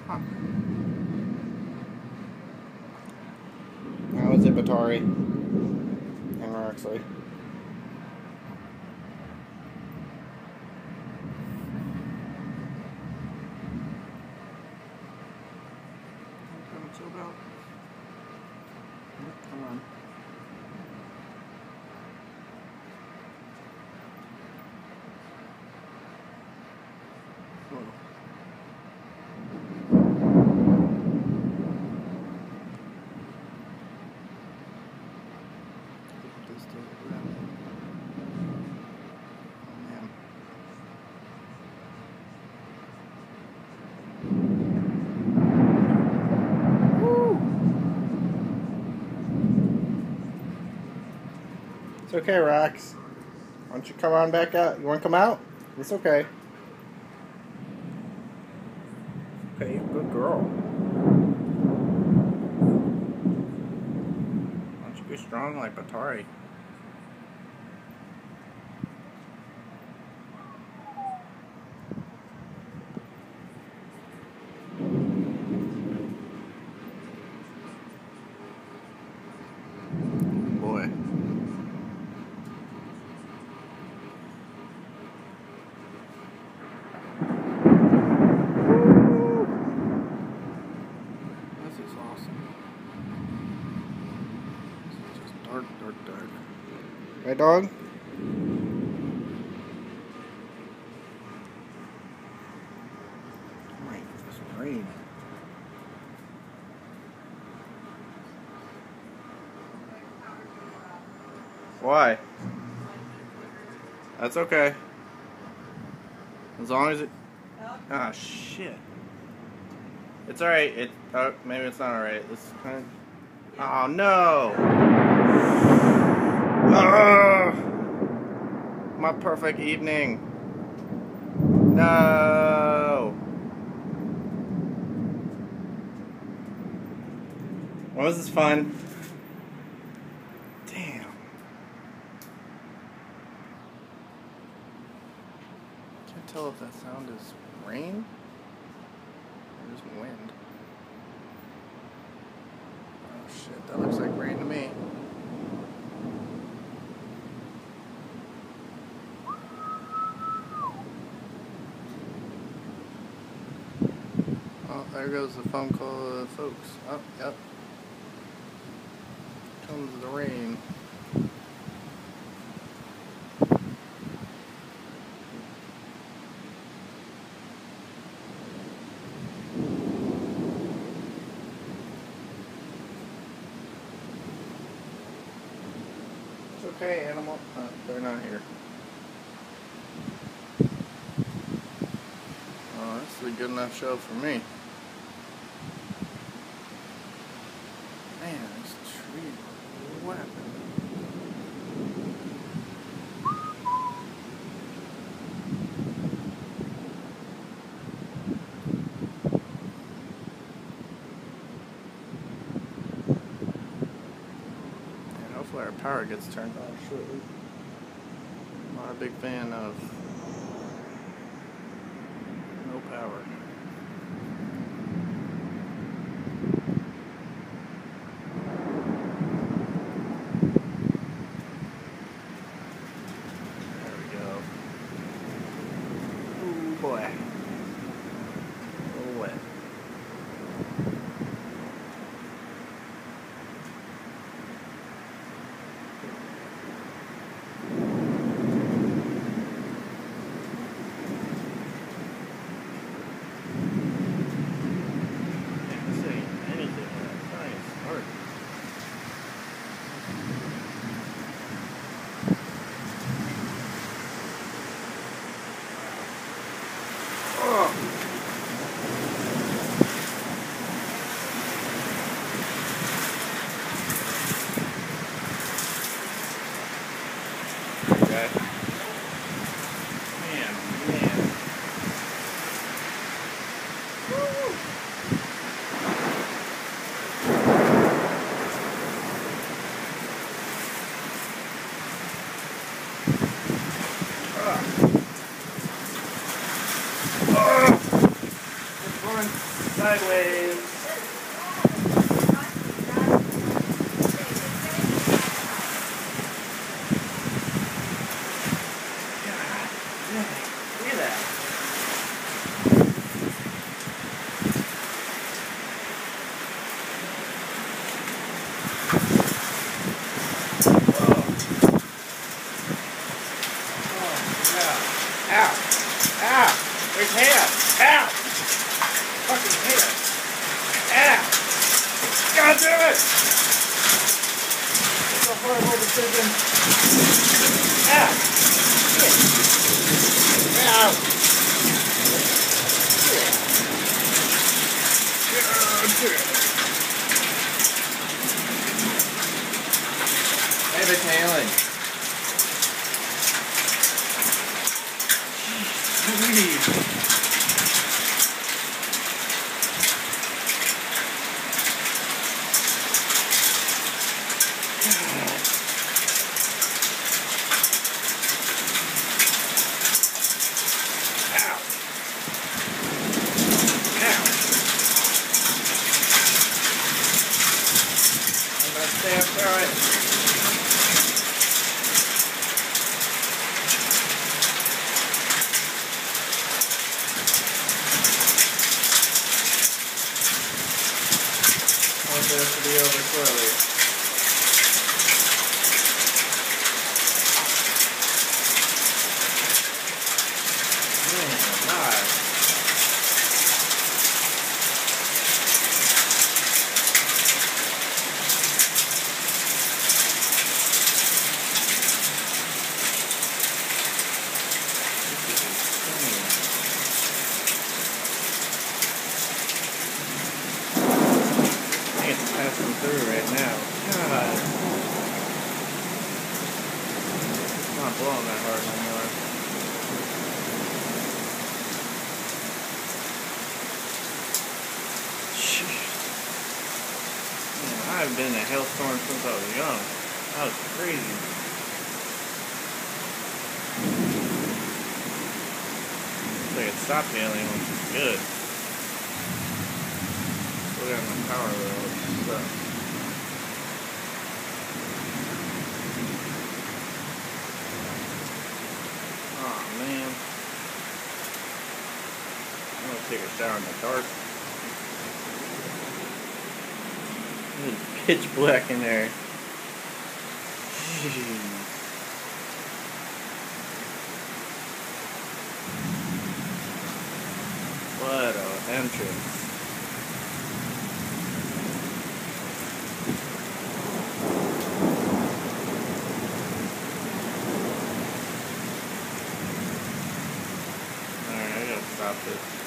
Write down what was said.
Huh. That was it, Batari. And Roxley. About. Come on. It's okay, Rox. Why don't you come on back out? You want to come out? It's okay. Okay, good girl. Why don't you be strong like Batari? Boy. Dark. Right, dog? Right, this rain. Why? That's okay. As long as it... Ah, shit. It's alright. Maybe it's not alright. It's kind of... Oh, no! My perfect evening. No. Was this fun? Damn. Can't tell if that sound is rain or just wind. Oh shit, that looks like rain to me. Oh, there goes the phone call of the folks. Oh, yep. Comes the rain. It's okay, animal. They're not here. Oh, this is a good enough show for me. Man, this tree, what happened? And hopefully our power gets turned off shortly. I'm not a big fan of no power. Boy. Oh, wet. Can't see anything. That's nice. Hard. Okay. Man. Woo! Ah. sideways. Look at that. Ow! Ow! There's hair! Ow! Fucking hair! Ow! God damn it! It's a horrible decision. Ow! Shit! Ow! Shit! Hey, the tailing. Please. Stay upright. I want this to be over slowly. Man, God. It's passing through right now. God. It's not blowing that hard anymore. Jeez. Man, I haven't been in a hailstorm since I was young. That was crazy. Looks like it stopped hailing, which is good. Go down my power though. So. Oh man. I'm gonna take a shower in the dark. It's pitch black in there. Jeez. What an entrance. Alright, I gotta stop this.